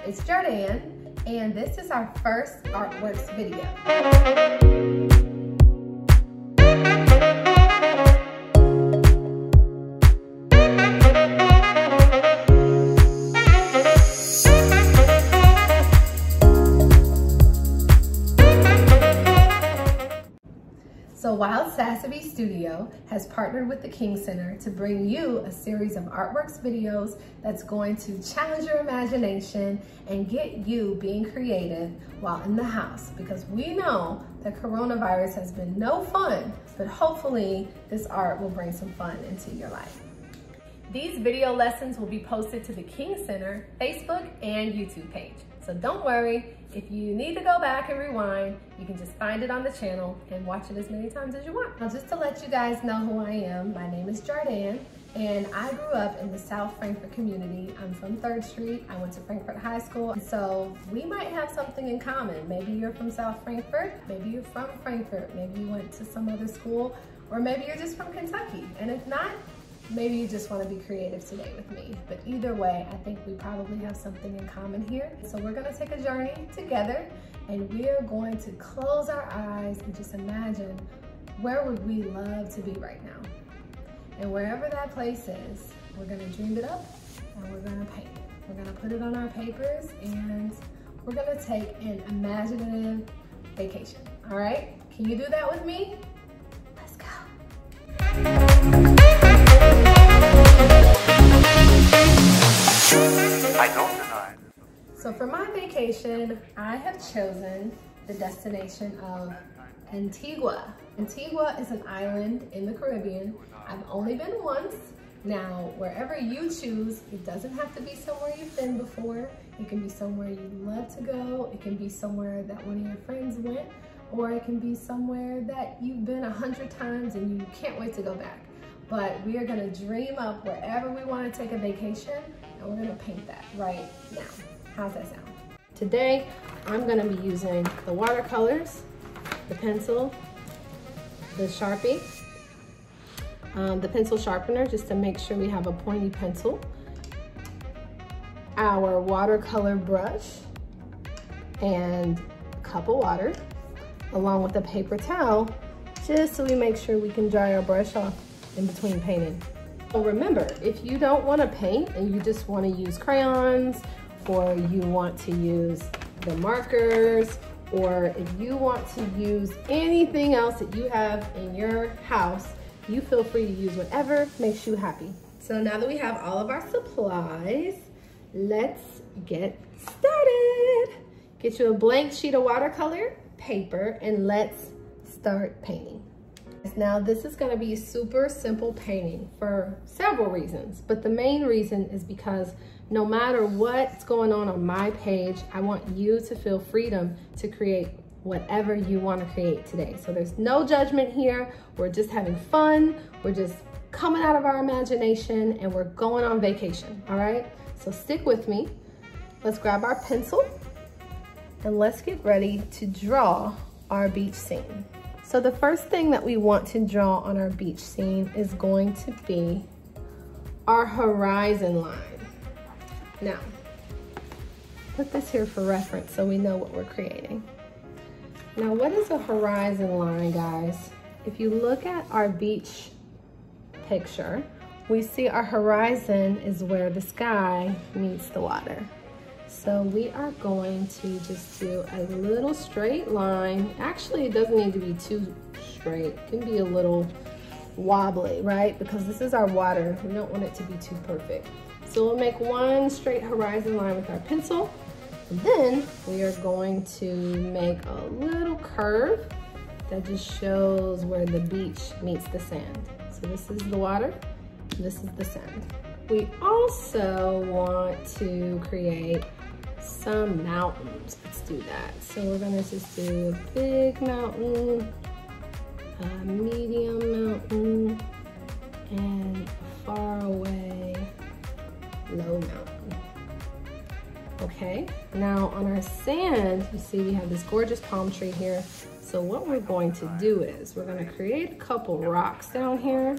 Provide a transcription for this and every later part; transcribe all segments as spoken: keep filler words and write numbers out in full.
it's Jardan, and this is our first Artworks video. So Wild Sassaby Studio has partnered with the King Center to bring you a series of Artworks videos that's going to challenge your imagination and get you being creative while in the house, because we know that coronavirus has been no fun, but hopefully this art will bring some fun into your life. These video lessons will be posted to the King Center Facebook and YouTube page. So don't worry, if you need to go back and rewind, you can just find it on the channel and watch it as many times as you want. Now, just to let you guys know who I am, my name is Jardan, and I grew up in the South Frankfort community. I'm from third street. I went to Frankfort High School. So we might have something in common. Maybe you're from South Frankfort, maybe you're from Frankfort, maybe you went to some other school, or maybe you're just from Kentucky. And if not, maybe you just want to be creative today with me. But either way, I think we probably have something in common here. So we're going to take a journey together, and we are going to close our eyes and just imagine, where would we love to be right now? And wherever that place is, we're going to dream it up and we're going to paint it. We're going to put it on our papers, and we're going to take an imaginative vacation. All right? Can you do that with me? Let's go. I don't deny. So for my vacation, I have chosen the destination of Antigua. Antigua is an island in the Caribbean. I've only been once. Now, wherever you choose, it doesn't have to be somewhere you've been before. It can be somewhere you'd love to go. It can be somewhere that one of your friends went, or it can be somewhere that you've been a hundred times and you can't wait to go back. But we are gonna dream up wherever we wanna take a vacation, and we're gonna paint that right now. How's that sound? Today, I'm gonna be using the watercolors, the pencil, the Sharpie, um, the pencil sharpener, just to make sure we have a pointy pencil, our watercolor brush, and a cup of water, along with a paper towel, just so we make sure we can dry our brush off in between painting. So remember, if you don't want to paint and you just want to use crayons, or you want to use the markers, or if you want to use anything else that you have in your house, you feel free to use whatever makes you happy. So now that we have all of our supplies, let's get started. Get you a blank sheet of watercolor paper and let's start painting. Now, this is gonna be a super simple painting for several reasons, but the main reason is because no matter what's going on on my page, I want you to feel freedom to create whatever you wanna create today. So there's no judgment here. We're just having fun. We're just coming out of our imagination, and we're going on vacation, all right? So stick with me. Let's grab our pencil and let's get ready to draw our beach scene. So the first thing that we want to draw on our beach scene is going to be our horizon line. Now, put this here for reference so we know what we're creating. Now, what is a horizon line, guys? If you look at our beach picture, we see our horizon is where the sky meets the water. So we are going to just do a little straight line. Actually, it doesn't need to be too straight. It can be a little wobbly, right? Because this is our water. We don't want it to be too perfect. So we'll make one straight horizon line with our pencil. And then we are going to make a little curve that just shows where the beach meets the sand. So this is the water, this is the sand. We also want to create some mountains. Let's do that. So we're gonna just do a big mountain, a medium mountain, and a far away low mountain. Okay, now on our sand, you see we have this gorgeous palm tree here. So what we're going to do is we're gonna create a couple rocks down here,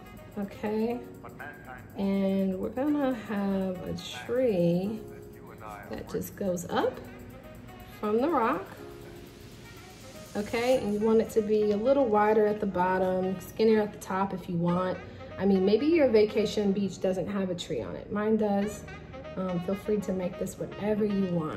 okay? And we're gonna have a tree that just goes up from the rock. Okay, and you want it to be a little wider at the bottom, skinnier at the top if you want. I mean, maybe your vacation beach doesn't have a tree on it. Mine does. Um, feel free to make this whatever you want.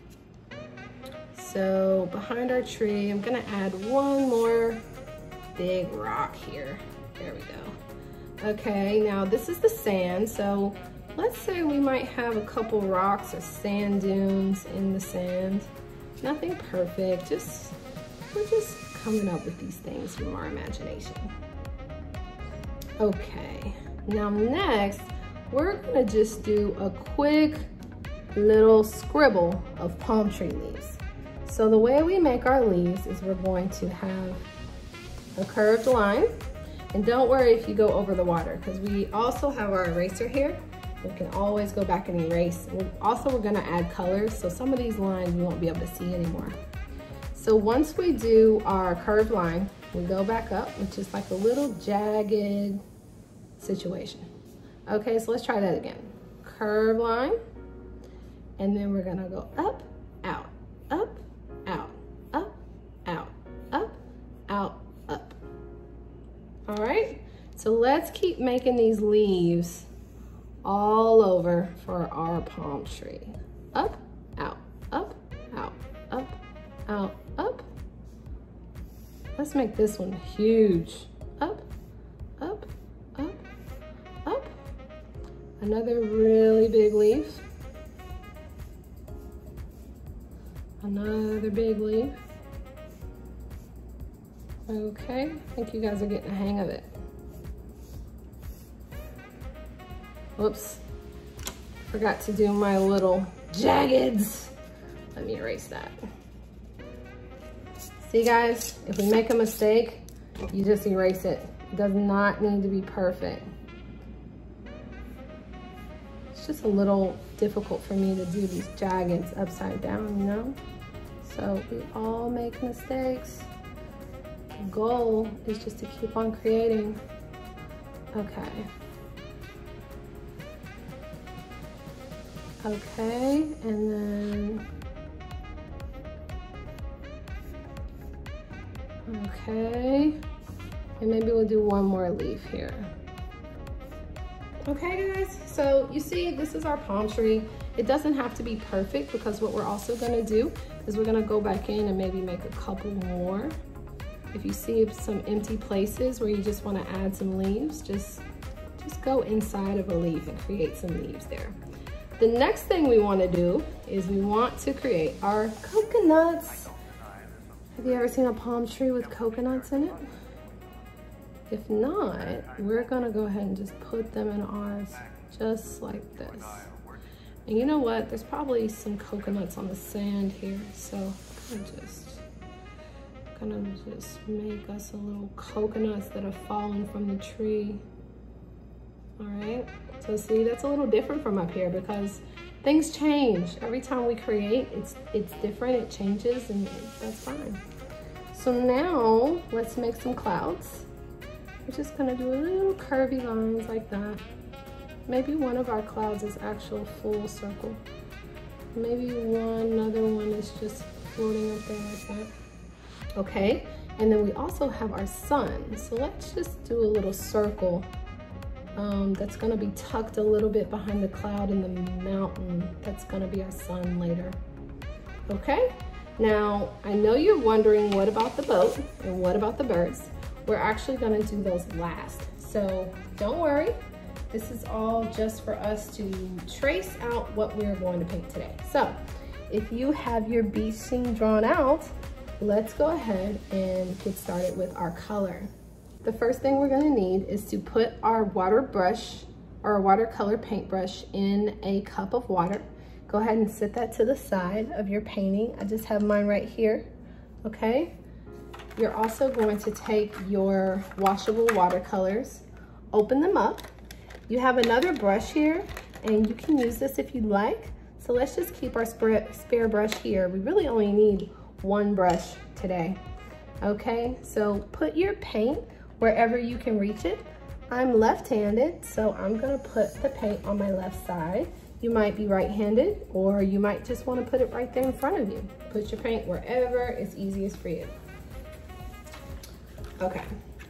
So behind our tree, I'm gonna add one more big rock here. There we go. Okay, now this is the sand. So let's say we might have a couple rocks or sand dunes in the sand. Nothing perfect, just we're just coming up with these things from our imagination. Okay, now next, we're gonna just do a quick little scribble of palm tree leaves. So the way we make our leaves is we're going to have a curved line. And don't worry if you go over the water, because we also have our eraser here. We can always go back and erase. Also, we're gonna add colors, so some of these lines we won't be able to see anymore. So once we do our curved line, we go back up, which is like a little jagged situation. Okay, so let's try that again. Curved line, and then we're gonna go up, out, up, out, up, out, up, out, up. All right, so let's keep making these leaves all over for our palm tree. Up, out, up, out, up, out, up. Let's make this one huge. Up, up, up, up. Another really big leaf. Another big leaf. Okay, I think you guys are getting the hang of it. Whoops, forgot to do my little jaggeds. Let me erase that. See guys, if we make a mistake, you just erase it. It does not need to be perfect. It's just a little difficult for me to do these jaggeds upside down, you know? So we all make mistakes. The goal is just to keep on creating. Okay. Okay, and then, okay, and maybe we'll do one more leaf here. Okay guys, so you see this is our palm tree. It doesn't have to be perfect, because what we're also gonna do is we're gonna go back in and maybe make a couple more. If you see some empty places where you just wanna add some leaves, just, just go inside of a leaf and create some leaves there. The next thing we want to do is we want to create our coconuts. Have you ever seen a palm tree with coconuts in it? If not, we're gonna go ahead and just put them in ours just like this. And you know what? There's probably some coconuts on the sand here, so I'm just gonna just make us a little coconuts that have fallen from the tree. All right. So see, that's a little different from up here because things change. Every time we create, it's it's different, it changes, and that's fine. So now, let's make some clouds. We're just gonna do a little curvy lines like that. Maybe one of our clouds is actual full circle. Maybe one other one is just floating up there like that. Okay, and then we also have our sun. So let's just do a little circle. Um, that's gonna be tucked a little bit behind the cloud in the mountain. That's gonna be our sun later. Okay, now I know you're wondering what about the boat and what about the birds? We're actually gonna do those last. So don't worry, this is all just for us to trace out what we're going to paint today. So if you have your beach scene drawn out, let's go ahead and get started with our color. The first thing we're gonna need is to put our water brush or our watercolor paintbrush in a cup of water. Go ahead and set that to the side of your painting. I just have mine right here, okay? You're also going to take your washable watercolors, open them up. You have another brush here, and you can use this if you'd like. So let's just keep our spare brush here. We really only need one brush today, okay? So put your paint wherever you can reach it. I'm left-handed, so I'm gonna put the paint on my left side. You might be right-handed, or you might just want to put it right there in front of you. Put your paint wherever is easiest for you. Okay.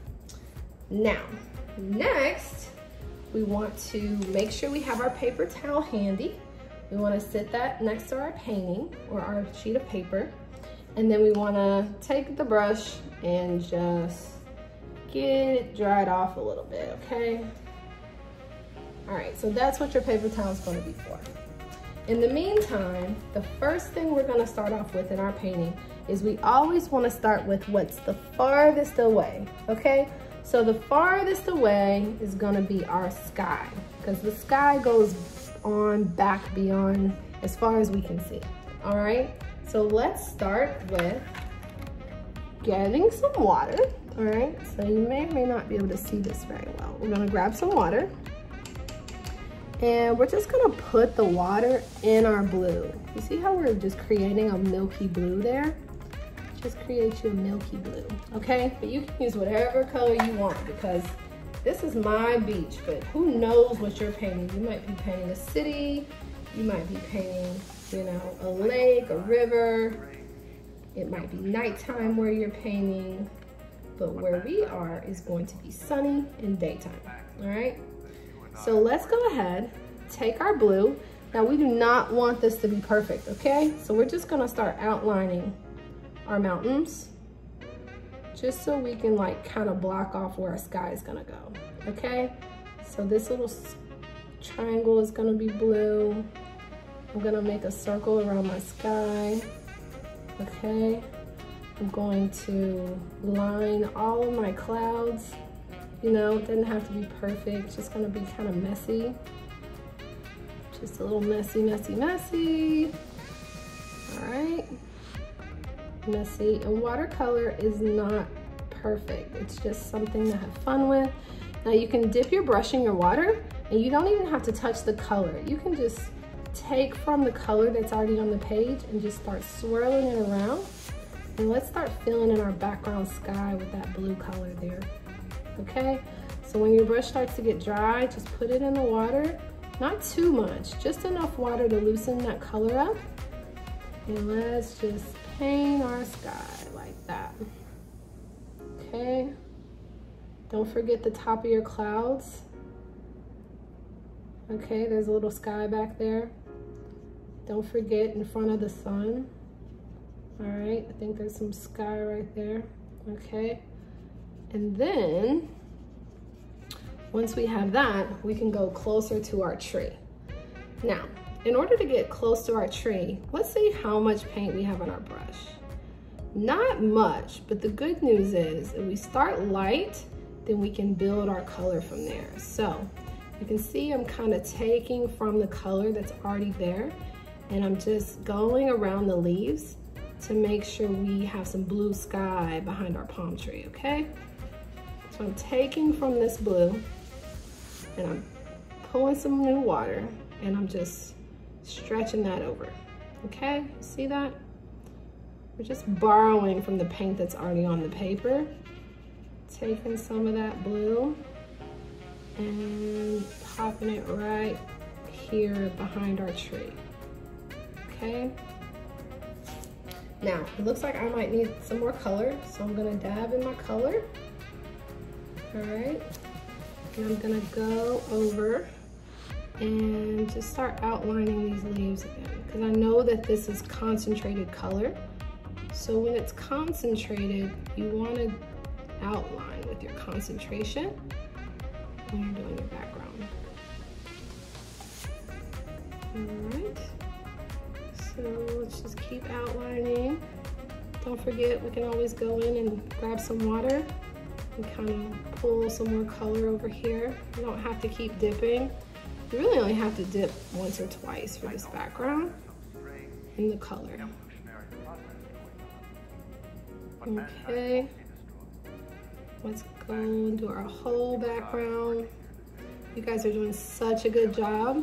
Now, next, we want to make sure we have our paper towel handy. We want to sit that next to our painting or our sheet of paper. And then we want to take the brush and just get it dried off a little bit, okay? All right, so that's what your paper towel is going to be for. In the meantime, the first thing we're going to start off with in our painting is we always want to start with what's the farthest away, okay? So the farthest away is going to be our sky, because the sky goes on back beyond as far as we can see. All right, so let's start with getting some water. All right, so you may or may not be able to see this very well. We're going to grab some water. And we're just gonna put the water in our blue. You see how we're just creating a milky blue there? Just create you a milky blue, okay? But you can use whatever color you want, because this is my beach, but who knows what you're painting? You might be painting a city, you might be painting, you know, a lake, a river. It might be nighttime where you're painting, but where we are is going to be sunny and daytime, all right? So let's go ahead, take our blue. Now we do not want this to be perfect, okay? So we're just gonna start outlining our mountains, just so we can like kind of block off where our sky is gonna go, okay? So this little triangle is gonna be blue. I'm gonna make a circle around my sky, okay? I'm going to line all of my clouds. You know, it doesn't have to be perfect, it's just gonna be kind of messy. Just a little messy, messy, messy. All right, messy. And watercolor is not perfect. It's just something to have fun with. Now you can dip your brush in your water and you don't even have to touch the color. You can just take from the color that's already on the page and just start swirling it around. And let's start filling in our background sky with that blue color there. Okay, so when your brush starts to get dry, just put it in the water. Not too much, just enough water to loosen that color up. And let's just paint our sky like that. Okay, don't forget the top of your clouds. Okay, there's a little sky back there. Don't forget in front of the sun. All right, I think there's some sky right there. Okay. And then, once we have that, we can go closer to our tree. Now, in order to get close to our tree, let's see how much paint we have on our brush. Not much, but the good news is, if we start light, then we can build our color from there. So, you can see I'm kind of taking from the color that's already there, and I'm just going around the leaves to make sure we have some blue sky behind our palm tree, okay? So I'm taking from this blue and I'm pulling some new water and I'm just stretching that over, okay? See that? We're just borrowing from the paint that's already on the paper, taking some of that blue and popping it right here behind our tree, okay? Now, it looks like I might need some more color, so I'm gonna dab in my color. All right, and I'm gonna go over and just start outlining these leaves again, because I know that this is concentrated color. So when it's concentrated, you wanna outline with your concentration when you're doing your background. All right, so let's just keep outlining. Don't forget, we can always go in and grab some water and kind of pull some more color over here. You don't have to keep dipping. You really only have to dip once or twice for this background in the color. Okay, let's go and do our whole background. You guys are doing such a good job.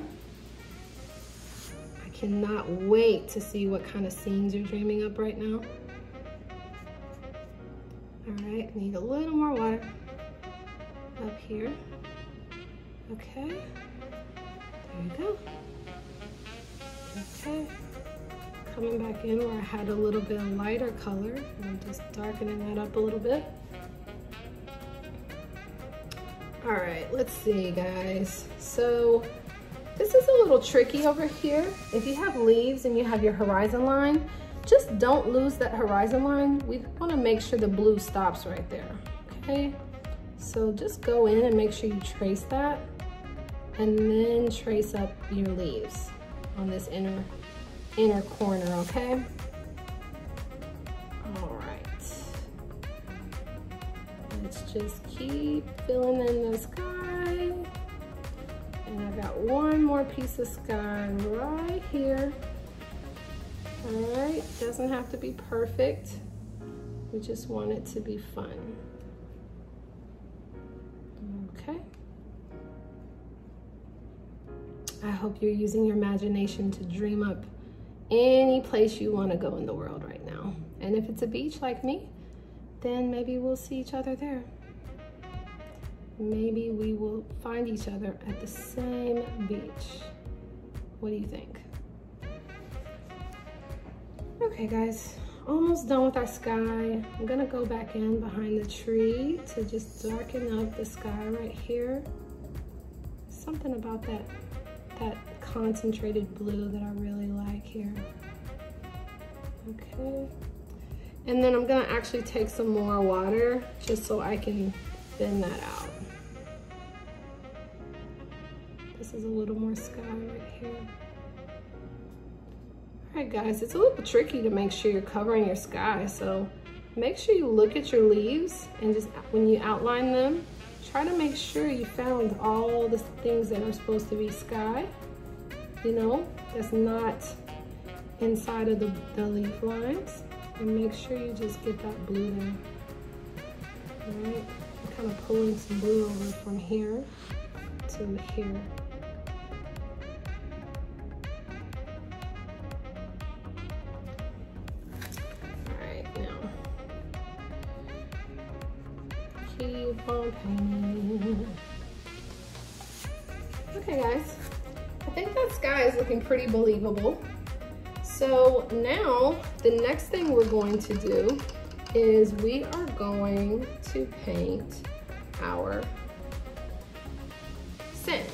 I cannot wait to see what kind of scenes you're dreaming up right now. All right, need a little more water up here. Okay, there you go. Okay, coming back in where I had a little bit of lighter color, and I'm just darkening that up a little bit. All right, let's see, guys. So this is a little tricky over here. If you have leaves and you have your horizon line, just don't lose that horizon line. We want to make sure the blue stops right there, okay? So just go in and make sure you trace that, and then trace up your leaves on this inner inner corner, okay? All right. Let's just keep filling in the sky. And I got one more piece of sky right here. All right, doesn't have to be perfect. We just want it to be fun. Okay. I hope you're using your imagination to dream up any place you want to go in the world right now. And if it's a beach like me, then maybe we'll see each other there. Maybe we will find each other at the same beach. What do you think? Okay guys, almost done with our sky. I'm gonna go back in behind the tree to just darken up the sky right here. Something about that, that concentrated blue that I really like here. Okay. And then I'm gonna actually take some more water just so I can thin that out. This is a little more sky right here. All right guys, it's a little tricky to make sure you're covering your sky, so make sure you look at your leaves and just when you outline them, try to make sure you found all the things that are supposed to be sky, you know, that's not inside of the, the leaf lines, and make sure you just get that blue there. All right, I'm kind of pulling some blue over from here to here. Keep on painting. Okay guys, I think that sky is looking pretty believable. So now the next thing we're going to do is we are going to paint our sand.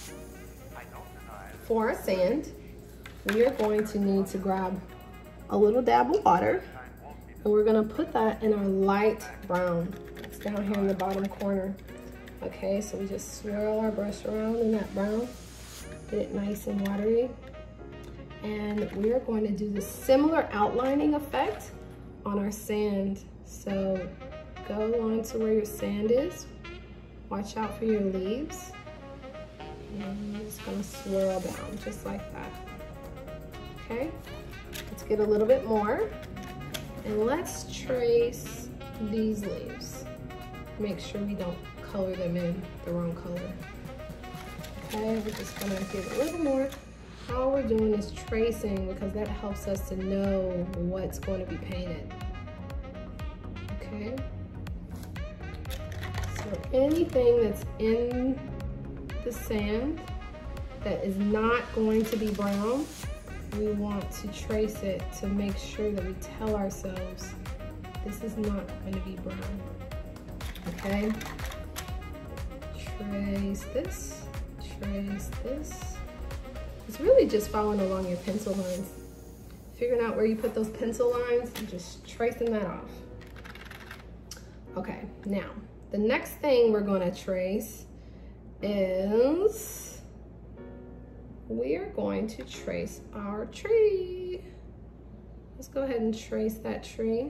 For our sand, we are going to need to grab a little dab of water, and we're gonna put that in our light brown. It's down here in the bottom corner. Okay, so we just swirl our brush around in that brown, get it nice and watery. And we are going to do the similar outlining effect on our sand. So go on to where your sand is. Watch out for your leaves. And I'm just gonna swirl down just like that. Okay, let's get a little bit more. And let's trace these leaves. Make sure we don't color them in the wrong color. Okay, we're just gonna get a little more. All we're doing is tracing because that helps us to know what's going to be painted. Okay. So anything that's in the sand that is not going to be brown, we want to trace it to make sure that we tell ourselves this is not going to be brown. Okay? Trace this, trace this. It's really just following along your pencil lines. Figuring out where you put those pencil lines and just tracing that off. Okay, now, the next thing we're gonna trace is we are going to trace our tree. Let's go ahead and trace that tree.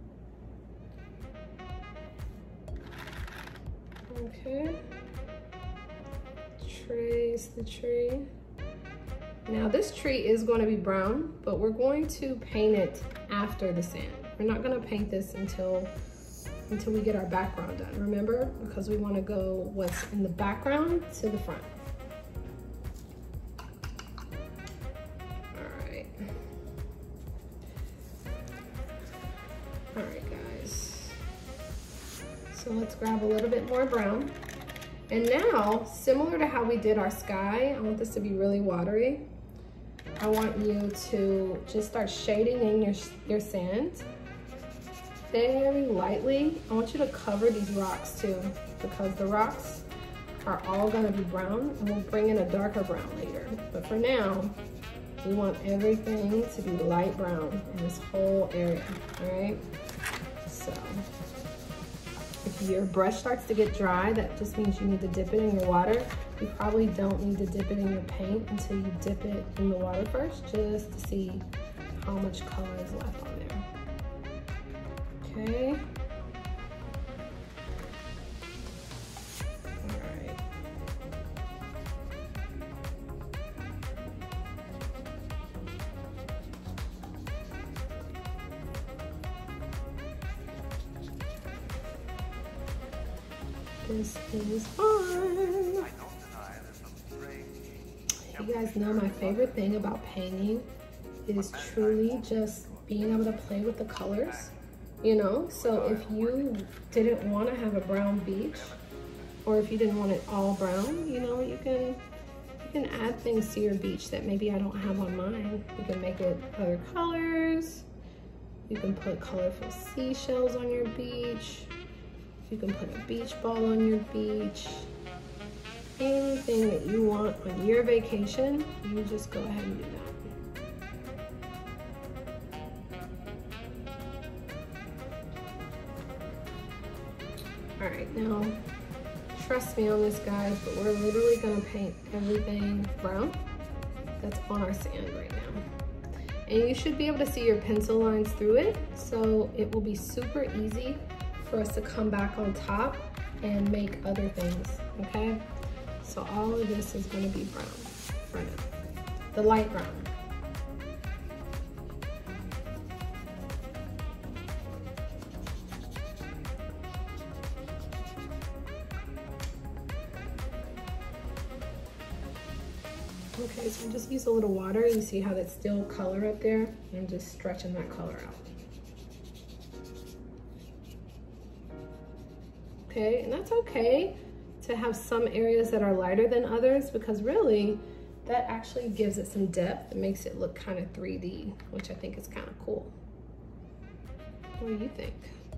Okay. Trace the tree. Now this tree is going to be brown, but we're going to paint it after the sand. We're not going to paint this until until we get our background done, remember? Because we want to go what's in the background to the front. All right. All right, guys. So let's grab a little bit more brown. And now, similar to how we did our sky, I want this to be really watery. I want you to just start shading in your, your sand very lightly. I want you to cover these rocks too, because the rocks are all gonna be brown, and we'll bring in a darker brown later. But for now, we want everything to be light brown in this whole area, all right? So, if your brush starts to get dry, that just means you need to dip it in your water. You probably don't need to dip it in your paint until you dip it in the water first, just to see how much color is left on there. Okay. All right. This is fun. You guys know my favorite thing about painting is truly just being able to play with the colors, you know? So if you didn't want to have a brown beach, or if you didn't want it all brown, you know, you can you can add things to your beach that maybe I don't have on mine. You can make it other colors. You can put colorful seashells on your beach. You can put a beach ball on your beach. Anything that you want on your vacation, you just go ahead and do that. All right, now, trust me on this, guys, but we're literally gonna paint everything brown that's on our sand right now. And you should be able to see your pencil lines through it, so it will be super easy for us to come back on top and make other things, okay? So all of this is gonna be brown for now, the light brown. Okay, so I just use a little water. You see how that's still color up there? I'm just stretching that color out. Okay, and that's okay to have some areas that are lighter than others, because really that actually gives it some depth. It makes it look kind of three D, which I think is kind of cool. What do you think?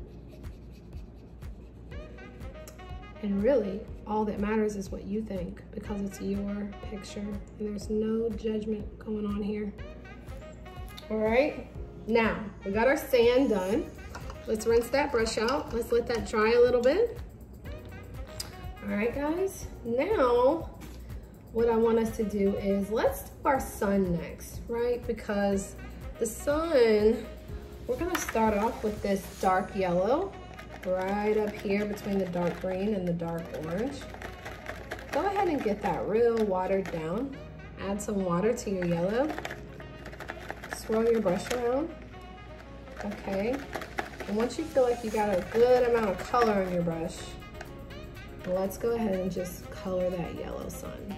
And really, all that matters is what you think, because it's your picture and there's no judgment going on here. All right, now we got our sand done. Let's rinse that brush out. Let's let that dry a little bit. All right, guys, now what I want us to do is let's do our sun next, right? Because the sun, we're gonna start off with this dark yellow right up here between the dark green and the dark orange. Go ahead and get that real watered down. Add some water to your yellow. Swirl your brush around, okay? And once you feel like you got a good amount of color on your brush, let's go ahead and just color that yellow sun.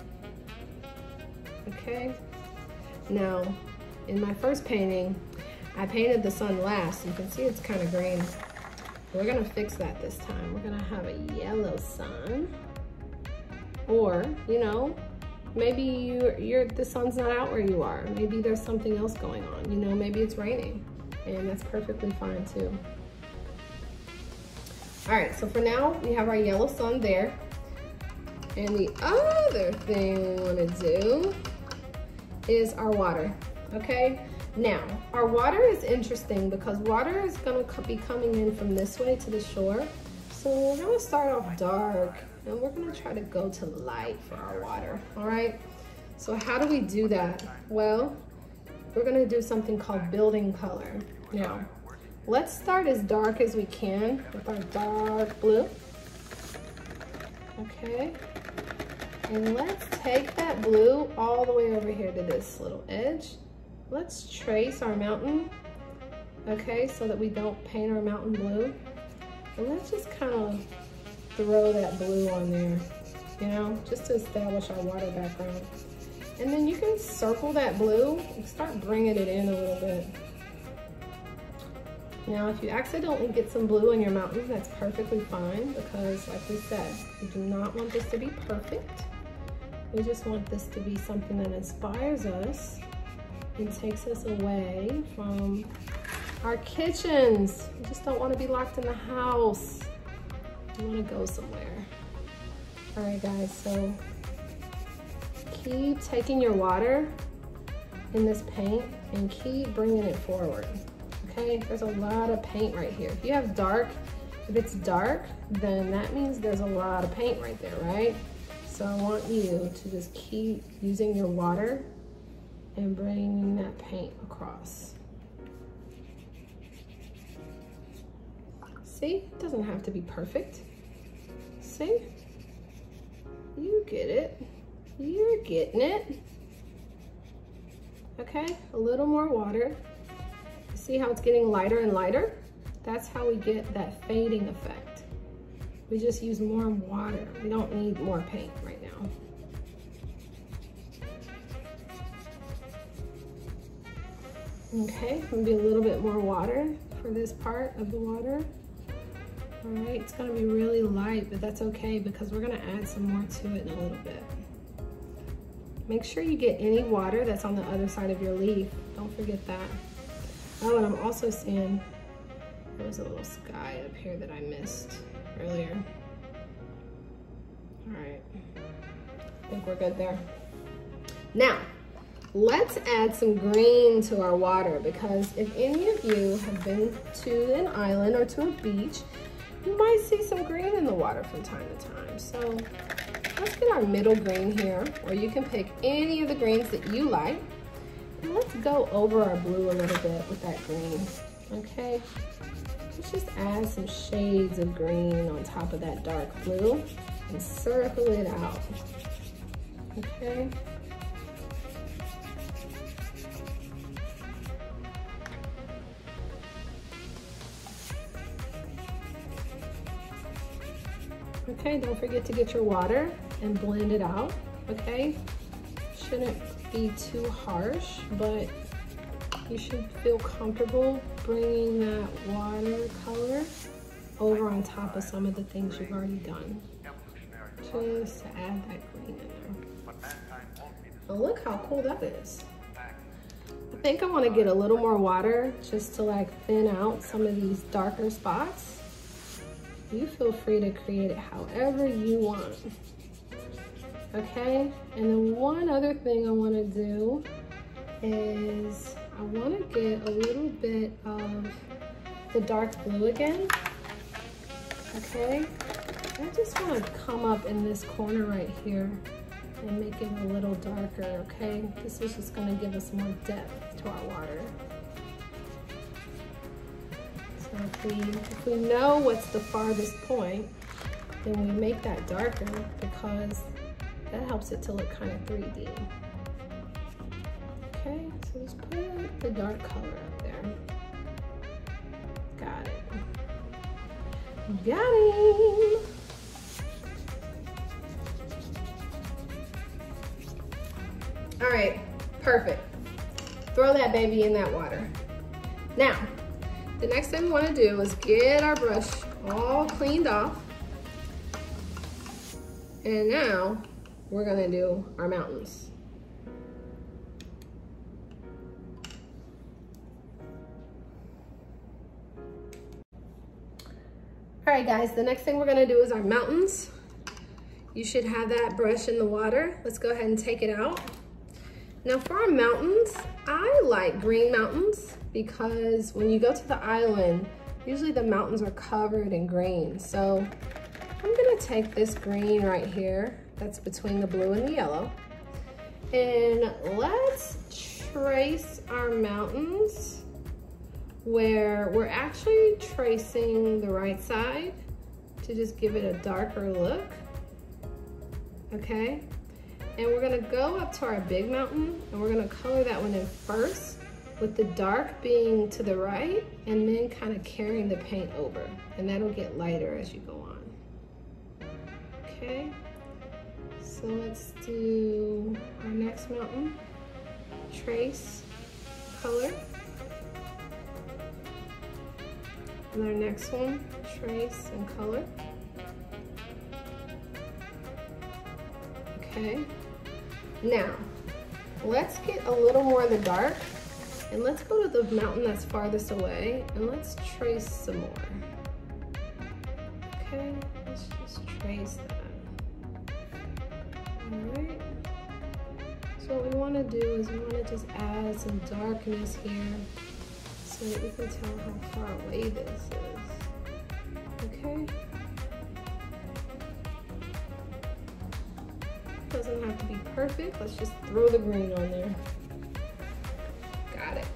Okay? Now, in my first painting, I painted the sun last. You can see it's kind of green. We're gonna fix that this time. We're gonna have a yellow sun. Or, you know, maybe you're, you're, the sun's not out where you are. Maybe there's something else going on. You know, maybe it's raining, and that's perfectly fine too. All right, so for now, we have our yellow sun there. And the other thing we wanna do is our water, okay? Now, our water is interesting because water is gonna be coming in from this way to the shore. So we're gonna start off dark and we're gonna try to go to light for our water, all right? So how do we do that? Well, we're gonna do something called building color. Now, let's start as dark as we can with our dark blue. Okay. And let's take that blue all the way over here to this little edge. Let's trace our mountain, okay, so that we don't paint our mountain blue. And let's just kind of throw that blue on there, you know, just to establish our water background. And then you can circle that blue and start bringing it in a little bit. Now, if you accidentally get some blue in your mountain, that's perfectly fine, because like we said, we do not want this to be perfect. We just want this to be something that inspires us and takes us away from our kitchens. We just don't want to be locked in the house. We want to go somewhere. All right, guys, so keep taking your water in this paint and keep bringing it forward, okay? There's a lot of paint right here. If you have dark, if it's dark, then that means there's a lot of paint right there, right? So I want you to just keep using your water and bringing that paint across. See, it doesn't have to be perfect. See? You get it. You're getting it. Okay, a little more water. See how it's getting lighter and lighter? That's how we get that fading effect. We just use more water. We don't need more paint right now. Okay, maybe a little bit more water for this part of the water. All right, it's gonna be really light, but that's okay because we're gonna add some more to it in a little bit. Make sure you get any water that's on the other side of your leaf. Don't forget that. Oh, and I'm also seeing there was a little sky up here that I missed earlier. All right, I think we're good there. Now, let's add some green to our water because if any of you have been to an island or to a beach, you might see some green in the water from time to time. So let's get our middle green here, or you can pick any of the greens that you like. And let's go over our blue a little bit with that green, okay? Let's just add some shades of green on top of that dark blue and circle it out, okay? Okay, don't forget to get your water and blend it out, okay? Shouldn't be too harsh, but you should feel comfortable bringing that watercolor over on top of some of the things you've already done. Just to add that green in there. Oh, look how cool that is. I think I want to get a little more water just to like thin out some of these darker spots. You feel free to create it however you want. Okay, and then one other thing I want to do is I want to get a little bit of the dark blue again. Okay, I just want to come up in this corner right here and make it a little darker, okay? This is just going to give us more depth to our water. So if we, if we know what's the farthest point, then we make that darker because that helps it to look kind of three D. Okay, so just put the dark color up there. Got it. Got him. All right, perfect. Throw that baby in that water. Now, the next thing we want to do is get our brush all cleaned off. And now we're gonna do our mountains. All right, guys, the next thing we're gonna do is our mountains. You should have that brush in the water. Let's go ahead and take it out. Now for our mountains, I like green mountains because when you go to the island, usually the mountains are covered in green. So I'm gonna take this green right here, that's between the blue and the yellow, and let's trace our mountains where we're actually tracing the right side to just give it a darker look, okay? And we're gonna go up to our big mountain and we're gonna color that one in first with the dark being to the right and then kind of carrying the paint over, and that'll get lighter as you go on. Okay, so let's do our next mountain. Trace, color. And our next one, trace and color. Okay, now let's get a little more in the dark and let's go to the mountain that's farthest away and let's trace some more. Okay, let's just trace that. All right. So what we want to do is we want to just add some darkness here so that we can tell how far away this is. Okay. Doesn't have to be perfect. Let's just throw the green on there. Got it.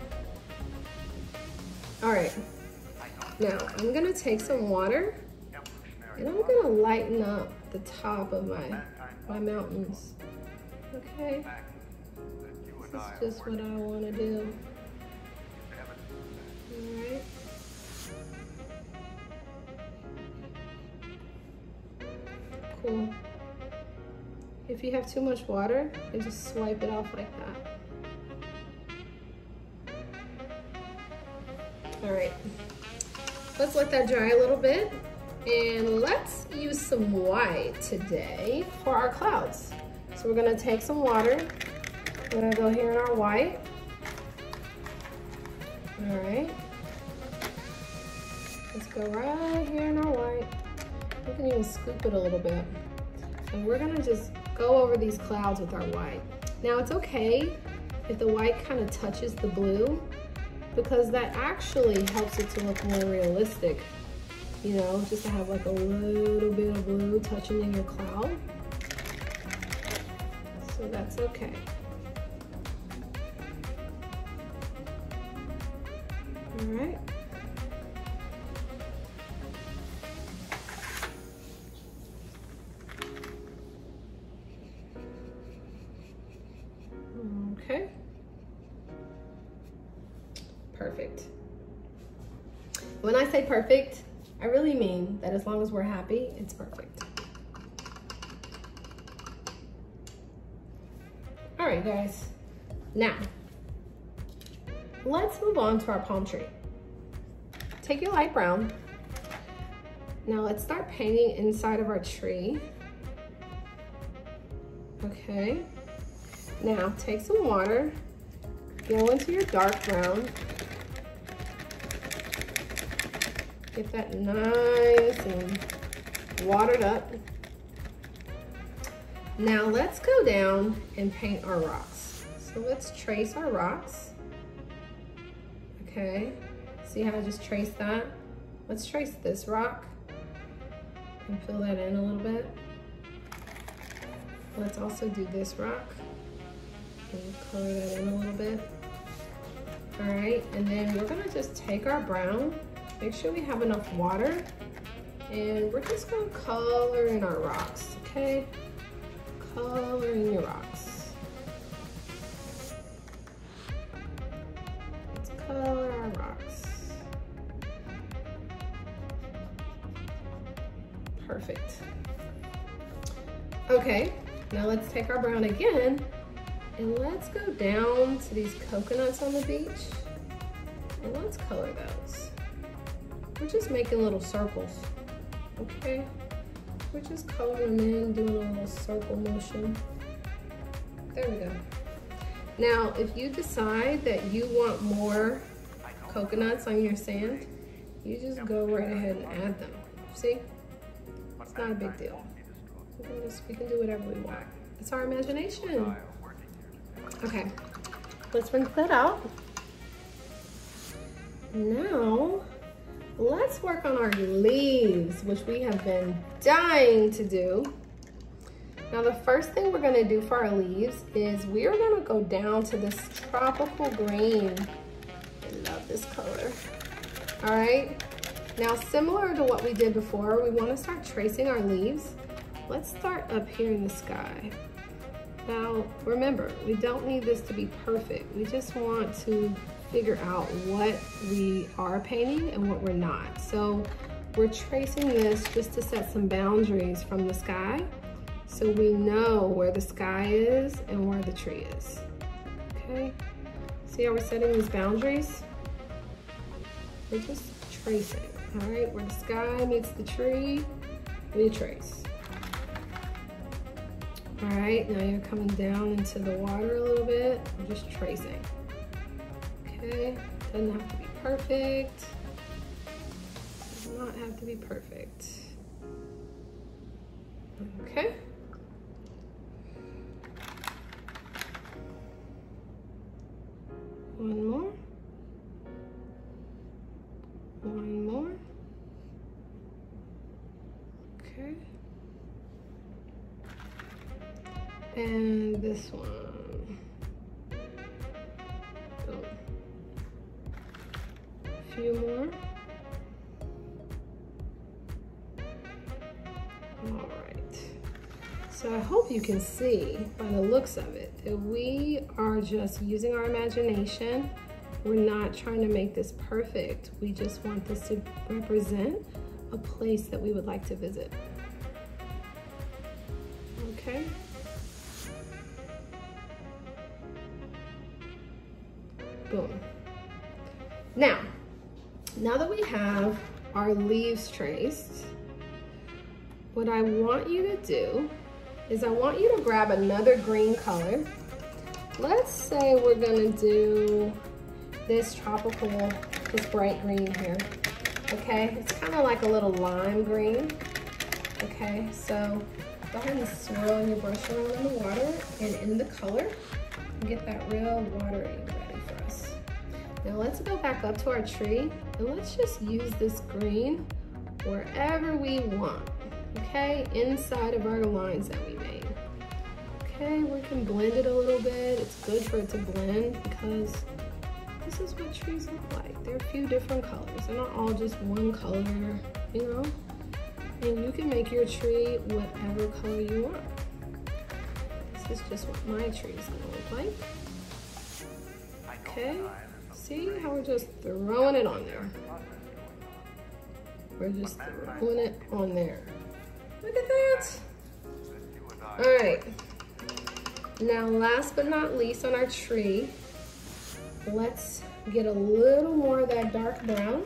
All right. Now I'm gonna take some water and I'm gonna lighten up the top of my my mountains. Okay. This is just what I want to do. All right. Cool. If you have too much water, you just swipe it off like that. All right, let's let that dry a little bit. And let's use some white today for our clouds. So we're gonna take some water. We're gonna go here in our white. All right. Let's go right here in our white. We can even scoop it a little bit. And we're gonna just go over these clouds with our white. Now it's okay if the white kind of touches the blue because that actually helps it to look more realistic. You know, just to have like a little bit of blue touching in your cloud. So that's okay. All right. Okay. Perfect. When I say perfect, I really mean that as long as we're happy, it's perfect. All right, guys. Now, let's move on to our palm tree. Take your light brown. Now let's start painting inside of our tree. Okay. Now take some water, go into your dark brown. Get that nice and watered up. Now let's go down and paint our rocks. So let's trace our rocks. Okay, see how I just traced that? Let's trace this rock and fill that in a little bit. Let's also do this rock and color that in a little bit. All right, and then we're gonna just take our brown, make sure we have enough water, and we're just gonna color in our rocks, okay? Color in your rocks. Let's color our rocks. Perfect. Okay, now let's take our brown again, and let's go down to these coconuts on the beach, and let's color those. We're just making little circles, okay? We're just coloring them in, doing a little circle motion. There we go. Now, if you decide that you want more coconuts on your sand, you just go right ahead and add them. See? It's not a big deal. We can, just, we can do whatever we want. It's our imagination. Okay, let's rinse that out. Now, let's work on our leaves, which we have been dying to do. Now, the first thing we're gonna do for our leaves is we are gonna go down to this tropical green. I love this color. All right, now similar to what we did before, we wanna start tracing our leaves. Let's start up here in the sky. Now, remember, we don't need this to be perfect. We just want to figure out what we are painting and what we're not. So we're tracing this just to set some boundaries from the sky so we know where the sky is and where the tree is, okay? See how we're setting these boundaries? We're just tracing, all right? Where the sky meets the tree, we trace. All right, now you're coming down into the water a little bit. I'm just tracing. Okay, doesn't have to be perfect. Does not have to be perfect. Okay. One more. One more. Okay. And this one. Boom. A few more. All right. So I hope you can see by the looks of it that we are just using our imagination. We're not trying to make this perfect. We just want this to represent a place that we would like to visit. Okay. Boom. Now, now that we have our leaves traced, what I want you to do is I want you to grab another green color. Let's say we're gonna do this tropical, this bright green here, okay? It's kind of like a little lime green, okay? So go ahead and swirl your brush around in the water and in the color and get that real watery ready for us. Now let's go back up to our tree and let's just use this green wherever we want, okay? Inside of our lines that we made. Okay, we can blend it a little bit. It's good for it to blend because this is what trees look like. They're a few different colors. They're not all just one color, you know? And you can make your tree whatever color you want. This is just what my tree is gonna look like. Okay, see how we're just throwing it on there. We're just throwing it on there. Look at that. All right. Now, last but not least on our tree, let's get a little more of that dark brown.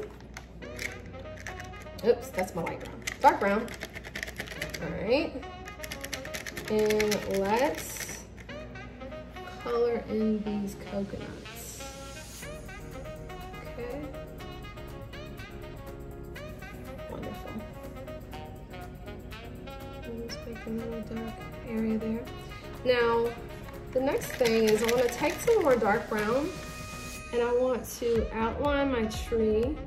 Oops, that's my light brown. Dark brown. All right. And let's color in these coconuts. Okay. Wonderful. Let's make a little dark area there. Now, the next thing is I want to take some more dark brown and I want to outline my tree.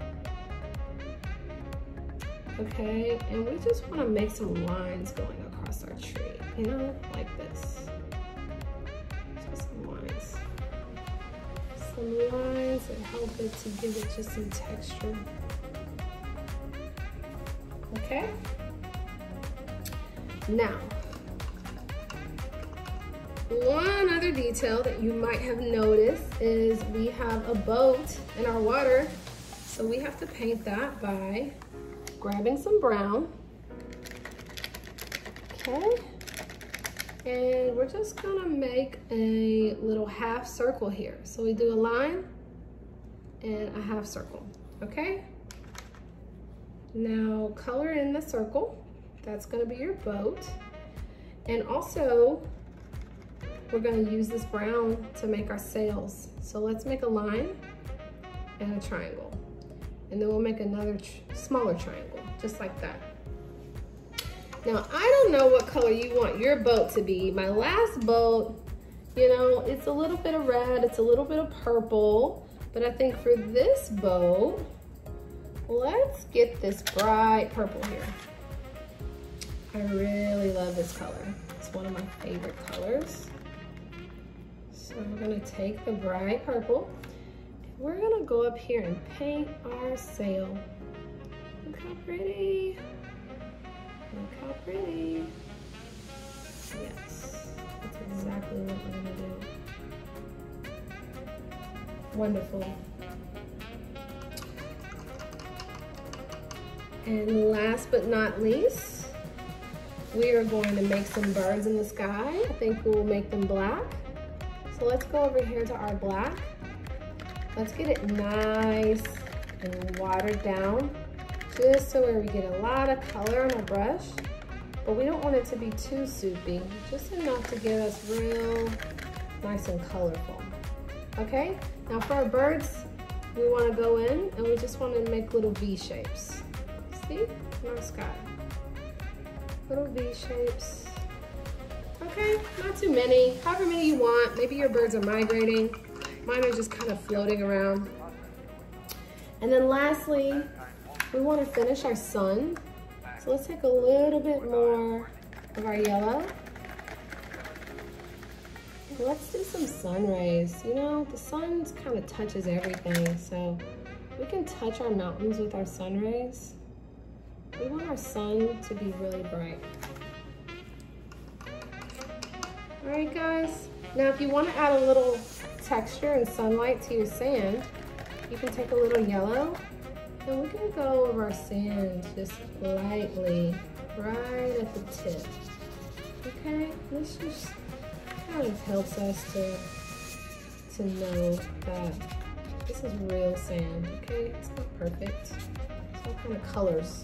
Okay, and we just want to make some lines going across our tree, you know, like this. Just some lines. Some lines that help it to give it just some texture. Okay? Now, one other detail that you might have noticed is we have a boat in our water, so we have to paint that by grabbing some brown, okay, and we're just gonna make a little half circle here. So we do a line and a half circle, okay? Now color in the circle. That's gonna be your boat. And also, we're gonna use this brown to make our sails. So let's make a line and a triangle. And then we'll make another tr smaller triangle, just like that. Now, I don't know what color you want your boat to be. My last boat, you know, it's a little bit of red, it's a little bit of purple, but I think for this boat, let's get this bright purple here. I really love this color. It's one of my favorite colors. So we're gonna take the bright purple. We're gonna go up here and paint our sail. Look how pretty. Look how pretty. Yes, that's exactly what we're gonna do. Wonderful. And last but not least, we are going to make some birds in the sky. I think we'll make them black. So let's go over here to our black. Let's get it nice and watered down, just so where we get a lot of color on our brush, but we don't want it to be too soupy, just enough to get us real nice and colorful. Okay, now for our birds, we want to go in and we just want to make little V shapes. See, in our sky. Little V shapes. Okay, not too many, however many you want. Maybe your birds are migrating. Mine are just kind of floating around. And then lastly, we want to finish our sun. So let's take a little bit more of our yellow. Let's do some sun rays. You know, the sun kind of touches everything, so we can touch our mountains with our sun rays. We want our sun to be really bright. All right, guys. Now, if you want to add a little texture and sunlight to your sand, you can take a little yellow, and we can go over our sand just lightly, right at the tip. Okay, this just kind of helps us to, to know that this is real sand, okay? It's not perfect. It's all kind of colors.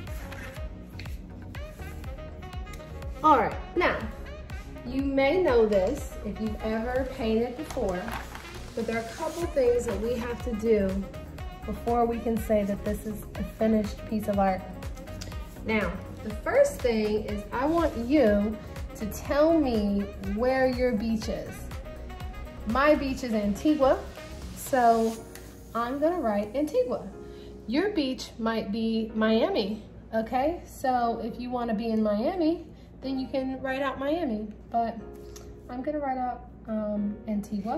All right, now, you may know this if you've ever painted before, but there are a couple things that we have to do before we can say that this is a finished piece of art. Now, the first thing is I want you to tell me where your beach is. My beach is Antigua, so I'm gonna write Antigua. Your beach might be Miami, okay? So if you wanna be in Miami, then you can write out Miami, but I'm gonna write out um, Antigua.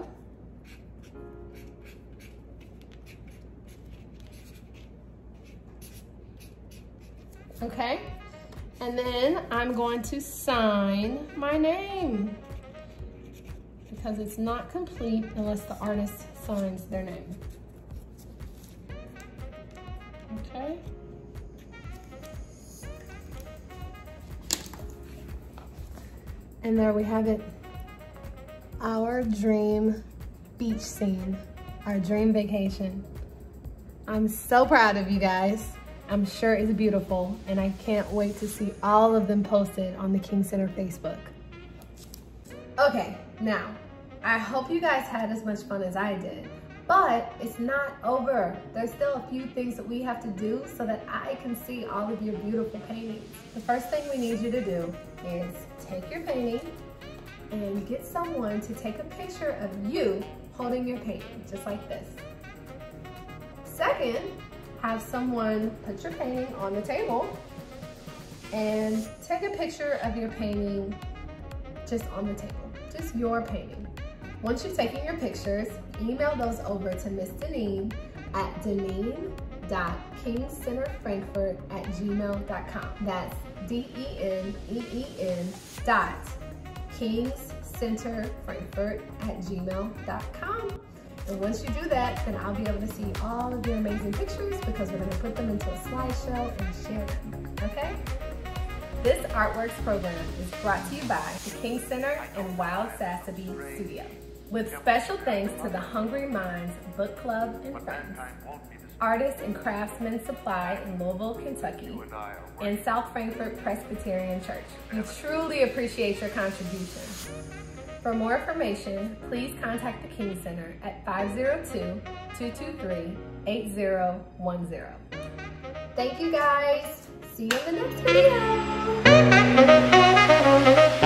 Okay, and then I'm going to sign my name because it's not complete unless the artist signs their name. Okay. And there we have it, our dream beach scene, our dream vacation. I'm so proud of you guys. I'm sure it's beautiful, and I can't wait to see all of them posted on the King Center Facebook. Okay, now, I hope you guys had as much fun as I did, but it's not over. There's still a few things that we have to do so that I can see all of your beautiful paintings. The first thing we need you to do is take your painting and get someone to take a picture of you holding your painting, just like this. Second, have someone put your painting on the table and take a picture of your painting just on the table, just your painting. Once you've taken your pictures, email those over to Miss Deneen at deneen dot kingcenterfrankfurt at gmail dot com. That's D E N E E N dot kingcenterfrankfurt at gmail dot com. And once you do that, then I'll be able to see all of your amazing pictures because we're gonna put them into a slideshow and share them, okay? This Artworks program is brought to you by the King Center and Wild Sassaby Studio, with special thanks to the Hungry Minds Book Club and Friends, Artists and Craftsmen Supply in Louisville, Kentucky, and South Frankfurt Presbyterian Church. We truly appreciate your contributions. For more information, please contact the King Center at five zero two, two two three, eight zero one zero. Thank you guys. See you in the next video.